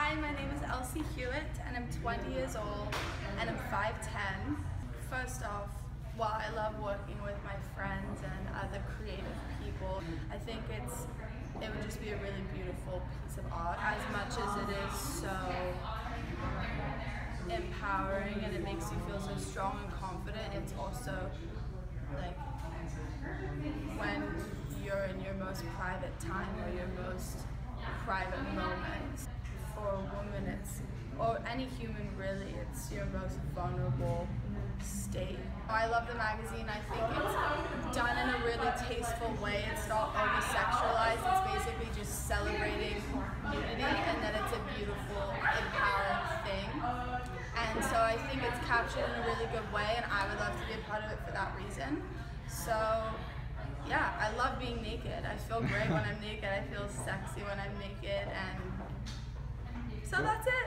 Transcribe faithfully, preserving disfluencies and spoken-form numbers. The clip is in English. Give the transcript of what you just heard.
Hi, my name is Elsie Hewitt and I'm twenty years old and I'm five ten. First off, while I love working with my friends and other creative people, I think it's it would just be a really beautiful piece of art. As much as it is so empowering and it makes you feel so strong and confident, it's also like when you're in your most private time or your most private moments. For a woman, it's, or any human really, it's your most vulnerable state. I love the magazine. I think it's done in a really tasteful way. It's not over-sexualized. It's basically just celebrating nudity, and that it's a beautiful, empowering thing. And so I think it's captured in a really good way, and I would love to be a part of it for that reason. So yeah, I love being naked. I feel great when I'm naked. I feel sexy when I'm naked, and so that's it.